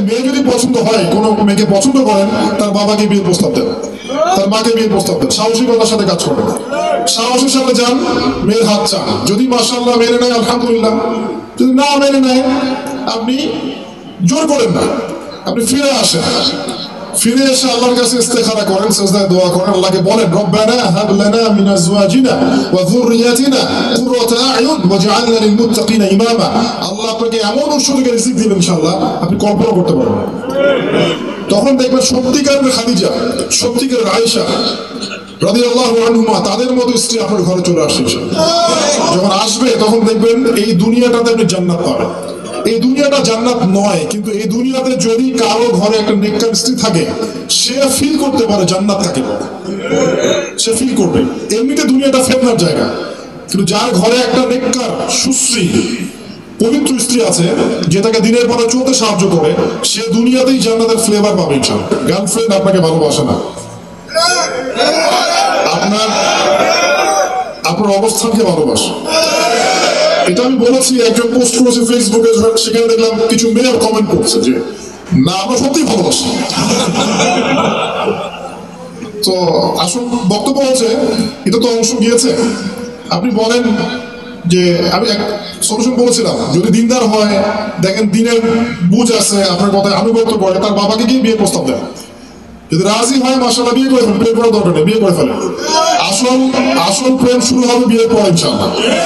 মেয়ে যদি পছন্দ হয়, কোনো মেয়েকে পছন্দ করেন, তার বাবাকে বিয়ের প্রস্তাব দেন, তার মাকে বিয়ের প্রস্তাব দেন, সাহসিকতার সাথে কাজ করেন, সাহসের সাথে যান, মেয়ের হাত চান। যদি মাশাআল্লাহ মেনে নেয় আলহামদুলিল্লাহ, যদি না মেনে নেয় আপনি জোর করেন না, আপনি ফিরে আসেন, ফিরে এসে আল্লাহর কাছে ইস্তেখারা করেন, সিজদায় দোয়া করেন, আল্লাহকে বলেন রব্বানা হাব লানা মিন আজওয়াজিনা ওয়া যুররিয়াতিনা কুররাতা আ'য়ুন ওয়াজআলনা লিল মুত্তাকিনা ইমামা। আল্লাহ আপনাকে এমন সুযোগে রিজিক দিবেন ইনশাআল্লাহ আপনি কল্পনা করতে পারবেন না। তখন দেখবেন সত্যিকারের খাদিজা, সত্যিকারের আয়েশা রাদিয়াল্লাহু আনহুমা, তাদের মতো স্ত্রী আপনার ঘরে চলে আসছে। যখন আসবে তখন দেখবেন এই দুনিয়াটাতে আপনি জান্নাত পাবেন। এই দুনিয়াটা জান্নাত নয়, কিন্তু এই দুনিয়াতে যদি কারো ঘরে একটা নেককার স্ত্রী থাকে, সে ফিল করতে পারে জান্নাত কাকে বলে, সে ফিল করবে। এমনিতে দুনিয়াটা ফেতনার জায়গা, কিন্তু যার ঘরে একটা নেককার সুশ্রী পবিত্র স্ত্রী আছে, যে তাকে দিনের পরে চলতে সাহায্য করে, সে দুনিয়াতেই জান্নাতের ফ্লেভার পাবে ইনশাআল্লাহ। গার্লফ্রেন্ড আপনাকে ভালোবাসে না, আপনার অবস্থানকে ভালোবাসে। এটা আমি বলেছি, একজন পোস্ট করেছে ফেসবুকে, সেখানে দেখলাম কিছু মেয়ের কমেন্ট করছে যে না আমরা সত্যিই ভালোবাসি। তো আসল বক্তব্য হচ্ছে এটা তো অংশ গিয়েছে। আপনি বলেন যে আমি এক সলিউশন বলেছিলাম, যদি দিনদার হয়, দেখেন দিনের বুঝ আছে, আপনার কথায় আনুগত্য করে, তার বাবাকে গিয়ে বিয়ে প্রস্তাব দেন। যদি রাজি হয় মাশাআল্লাহ বিয়ে করে ফেলেন, প্রেম করার দরকার নেই, বিয়ে করে ফেলেন। আসল প্রেম শুরু হবে বিয়ের পর ইনশাআল্লাহ।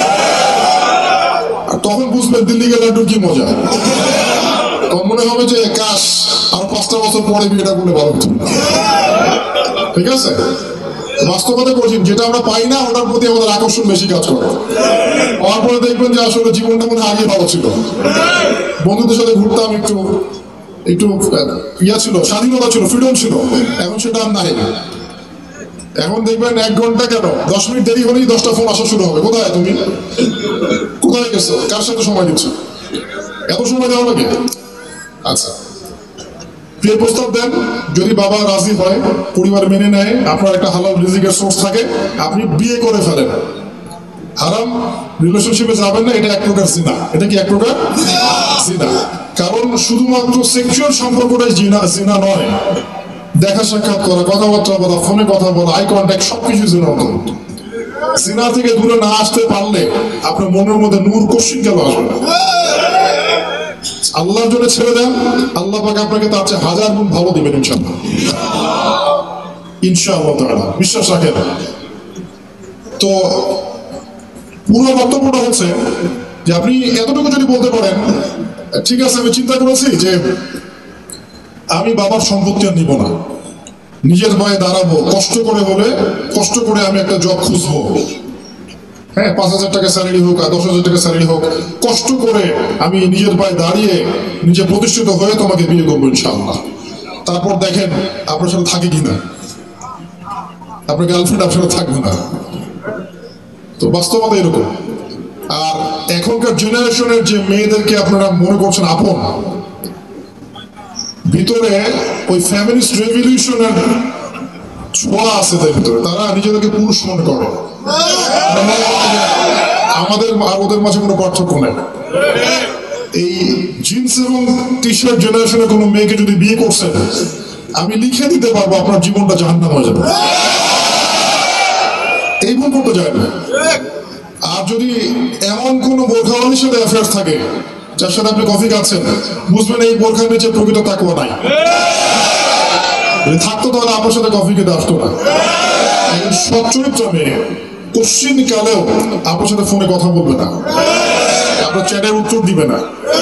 তখন বুঝবেন দিল্লি গেলে একটু কি মজা। তখন মনে হবে যে কাশ আর 5টা বছর পরে বিয়েটা করলে ভালো হতো। ঠিক আছে, বাস্তবতা করছি, যেটা আমরা পাই না ওটার প্রতি আমাদের আকর্ষণ বেশি কাজ করে। হওয়ার পরে দেখবেন যে আসলে জীবনটা মনে আগে ভালো ছিল, বন্ধুদের সাথে ঘুরতাম, একটু ইয়া ছিল, স্বাধীনতা ছিল, ফ্রিডম ছিল। এখন সেটা আর নাই। এখন দেখবেন 1 ঘন্টা কেন 10 মিনিট দেরি হলেই 10টা ফোন আসা শুরু হবে। কোথায় তুমি, কোথায় গেছো, কার সাথে সময় দিচ্ছ, এত সময় দেওয়া লাগে। আচ্ছা, বিয়ের প্রস্তাব দেন, যদি বাবা রাজি হয়, পরিবার মেনে নেয়, আপনার একটা হালাল রিজিকের সোর্স থাকে, আপনি বিয়ে করে ফেলেন। হারাম রিলেশনশিপে যাবেন না, এটা এক প্রকার জিনা। এটা কি এক প্রকার জিনা? কারণ শুধুমাত্র সেক্সুয়াল সম্পর্কটাই জিনা নয়, দেখা সাক্ষাৎ করা, কথাবার্তা বলা, ফোনে কথা বলা, আই কন্ট্যাক্ট, সবকিছু জিনার অন্তর্ভুক্ত। জিনা থেকে দূরে না আসতে পারলে আপনার মনের মধ্যে নূর কোশ্চিন কেন আসবে না? আল্লাহর জন্য ছেড়ে দেন, আল্লাহ পাক আপনাকে তার চেয়ে 1000 গুণ ভালো দিবেন ইনশাআল্লাহ। ইনশাআল্লাহ তাআলা বিশ্বাস রাখেন। তো পুরো বক্তব্যটা হচ্ছে যে আপনি এতটুকু যদি বলতে পারেন, ঠিক আছে আমি চিন্তা করেছি যে আমি বাবার সম্পত্তি আর নিব না, নিজের পায়ে দাঁড়াবো, কষ্ট করে হলে কষ্ট করে আমি একটা জব খুঁজবো। হ্যাঁ, 5000 টাকা স্যালারি হোক আর 10,000 টাকা স্যালারি হোক, কষ্ট করে আমি নিজের পায়ে দাঁড়িয়ে নিজে প্রতিষ্ঠিত হয়ে তোমাকে বিয়ে করবো ইনশাআল্লাহ। তারপর দেখেন আপনার সাথে থাকে কিনা, আপনার গার্লফ্রেন্ড আপনার সাথে থাকবে না। তো বাস্তবতা এরকম। আর এখনকার জেনারেশনের যে মেয়েদেরকে আপনারা মনে করছেন আপন, ভিতরে ওই ফ্যামিলিস্ট রেভলিউশনের ছোঁয়া আছে তার ভিতরে। তারা নিজেদেরকে পুরুষ মনে করে। আমাদের আর ওদের মাঝে কোনো পার্থক্য নেই। এই জিন্স এবং টি শার্ট জেনারেশনের কোনো মেয়েকে যদি বিয়ে করছেন, আমি লিখে দিতে পারবো আপনার জীবনটা জাহান্নাম হয়ে যাবে। এই ভুল করতে যায় না। আর যদি এমন কোনো বোরখাওয়ালির সাথে অ্যাফেয়ার্স থাকে, যার সাথে আপনি কফি খাচ্ছেন, বুঝবেন এই বোরখার নিচে প্রকৃত তাকওয়া নাই। যদি থাকতো তাহলে আপনার সাথে কফি খেতে আসতো না। সচ্চরিত্র মেয়ে কোশ্চিন কালেও আপনার সাথে ফোনে কথা বলবে না, আপনার চ্যাটের উত্তর দিবে না।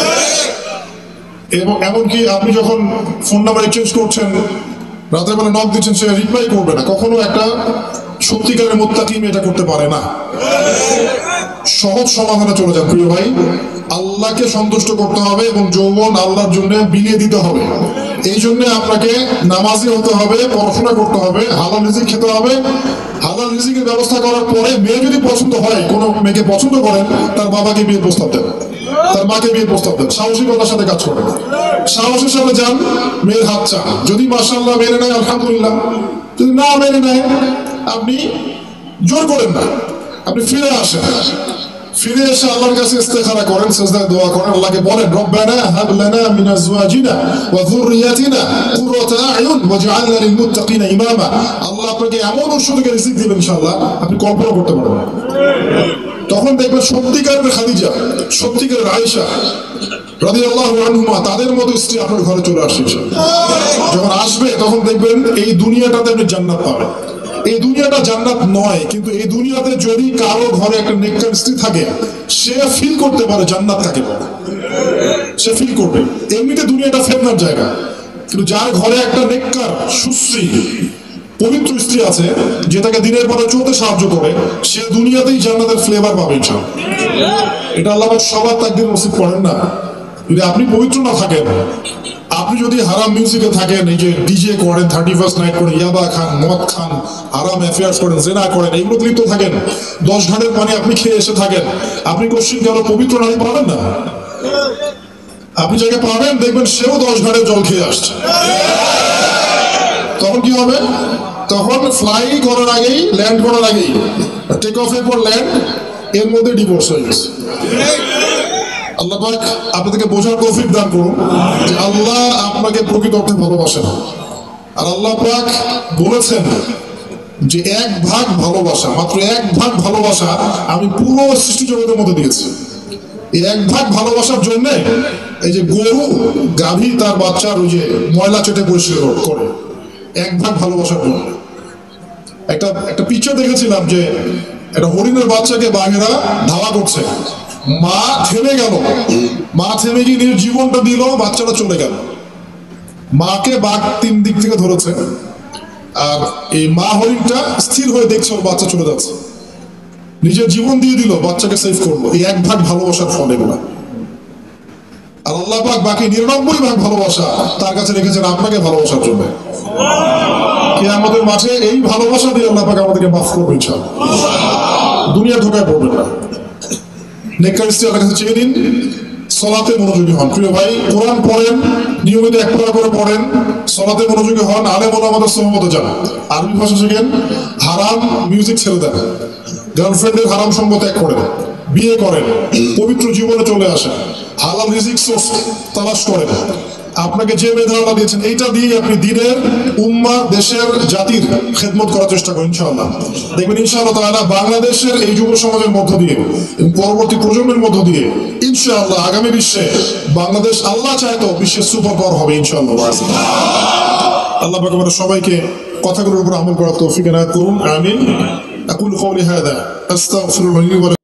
এবং এমনকি আপনি যখন ফোন নাম্বার এক্সচেঞ্জ করছেন, রাতের বেলা নক দিচ্ছেন, সে রিপ্লাই করবে না। কখনো একটা সত্যিকারের মুত্তাকি এটা করতে পারে না। সহজ সমাধানে চলে যান প্রিয় ভাই। আল্লাহকে সন্তুষ্ট করতে হবে এবং যৌবন আল্লাহর জন্য বিলিয়ে দিতে হবে। এই জন্য আপনাকে নামাজি হতে হবে, পড়াশোনা করতে হবে, হালাল রিজিক খেতে হবে। হালাল রিজিকের ব্যবস্থা করার পরে মেয়ে যদি পছন্দ হয়, কোনো মেয়েকে পছন্দ করেন, তার বাবাকে বিয়ের প্রস্তাব দেন, তার মাকে বিয়ের প্রস্তাব দেন, সাহসিকতার সাথে কাজ করেন, সাহসের সাথে যান, মেয়ের হাত চান। যদি মাশাআল্লাহ মেনে নেয় আলহামদুলিল্লাহ, যদি না মেনে নেয় আপনি জোর করেন না, আপনি ফিরে আসেন, ফিরে এসে আল্লাহর কাছে ইস্তেখারা করেন, সিজদায় দোয়া করেন, আল্লাহকে বলেন রব্বানা হাব লানা মিন আজওয়াজিনা ওয়া যুররিয়াতিনা কুররাতা আয়ুন ওয়াজআলনা লিল মুত্তাকিনা ইমামা। আল্লাহ আপনাকে এমন ঔষধকে রিজিক দিবেন ইনশাআল্লাহ আপনি কল্পনা করতে পারবেন না। তখন দেখবেন সত্যিকারের খাদিজা, সত্যিকারের আয়েশা রাদিয়াল্লাহু আনহুমা তাদের মতো স্ত্রী আপনার ঘরে চলে আসছে। যখন আসবে তখন দেখবেন এই দুনিয়াটাতে আপনি জান্নাত পাবেন। এই দুনিয়াটা জান্নাত নয়, কিন্তু এই দুনিয়াতে যদি কারো ঘরে একটা নেককার স্ত্রী থাকে সে ফিল করতে পারে জান্নাত কাকে বলে, সে ফিল করবে। এমনিতে দুনিয়াটা ফেতনার জায়গা, কিন্তু যার ঘরে একটা নেককার সুশ্রী পবিত্র স্ত্রী আছে যে তাকে দিনের পরে চলতে সাহায্য করে, সে দুনিয়াতেই জান্নাতের ফ্লেভার পাবে ইনশাআল্লাহ। এটা আল্লাহ সবার তাকদীর নসিব করেন না। যদি আপনি পবিত্র না থাকেন, আপনি যদি হারাম মিউজিকে থাকেন, এই যে ডিজে করেন, 31st নাইট করেন, ইয়াবা খান, মদ খান, হারাম অ্যাফেয়ার্স করেন, জেনা করেন, এইগুলো লিপ্ত থাকেন, 10 ঘাটের পানি আপনি খেয়ে এসে থাকেন, আপনি কোশ্চিন কেন পবিত্র নারী পাবেন না? আপনি যাকে পাবেন দেখবেন সেও 10 ঘাটের জল খেয়ে আসছে। তখন কি হবে? তখন ফ্লাই করার আগেই, ল্যান্ড করার আগেই, টেক অফ এর পর ল্যান্ড, এর মধ্যে ডিভোর্স হয়ে গেছে। আল্লাহ পাক আপনাদেরকে বোঝার তৌফিক দান করুন যে আল্লাহ আপনাকে প্রকৃত অর্থে ভালোবাসেন। আর আল্লাহ পাক বলেছেন যে 1 ভাগ ভালোবাসা, মাত্র 1 ভাগ ভালোবাসা আমি পুরো সৃষ্টি জগতের মধ্যে দিয়েছি। এই 1 ভাগ ভালোবাসার জন্য এই যে গরু গাভী তার বাচ্চার ওই যে ময়লা চেটে পরিষ্কার করে, 1 ভাগ ভালোবাসার জন্য। একটা পিকচার দেখেছিলাম যে একটা হরিণের বাচ্চাকে বাঘেরা ধাওয়া করছে, মা থেমে গেল, মা থেমে গিয়ে নিজের জীবনটা দিল, বাচ্চাটা চলে গেল। মাকে বাঘ 3 দিক থেকে ধরেছে, আর এই মা হরিণটা স্থির হয়ে দেখছে ওর বাচ্চা চলে যাচ্ছে, নিজের জীবন দিয়ে দিল, বাচ্চাকে সেভ করলো। এই 1 ভাগ ভালোবাসার ফল এগুলা। আর আল্লাহ পাক বাকি 99 ভাগ ভালোবাসা তার কাছে রেখেছেন আপনাকে ভালোবাসার জন্য। কিয়ামতের মাঠে এই ভালোবাসা দিয়ে আল্লাহ পাক আমাদেরকে মাফ করবে ইনশাআল্লাহ। দুনিয়া ধোঁকায় পড়বেন না। নেককার স্ত্রী আল্লাহর কাছে চেয়ে দিন, সলাতে মনোযোগী হন। প্রিয় ভাই, কোরআন পড়েন, নিয়মিত 1 পারা করে পড়েন, সলাতে মনোযোগী হন, আলেম ওলামাদের সোহবতে যান, আরবি ভাষা শিখেন, হারাম মিউজিক ছেড়ে দেন, গার্লফ্রেন্ডের হারাম সঙ্গ ত্যাগ করেন, বিয়ে করেন, পবিত্র জীবনে চলে আসেন, হালাল রিজিক সোর্স তালাশ করেন। আপনাকে যে মেধা আল্লাহ দিয়েছেন এইটা দিয়ে আপনি দিনের, উম্মাহ, দেশের, জাতির খেদমত করার চেষ্টা করেন ইনশাআল্লাহ। দেখবেন ইনশাআল্লাহ তাআলা বাংলাদেশের এই যুব সমাজের মধ্য দিয়ে এবং পরবর্তী প্রজন্মের মধ্য দিয়ে ইনশাআল্লাহ আগামী বিশ্বে বাংলাদেশ আল্লাহ চায় তো বিশ্বের সুপার পাওয়ার হবে ইনশাআল্লাহ। আল্লাহ পাক আমাদের সবাইকে কথাগুলোর উপর আমল করার তৌফিক এনায়েত করুন, আমিন। আকুলু কওলি হাযা আস্তাগফিরুল্লাহ লি ওয়া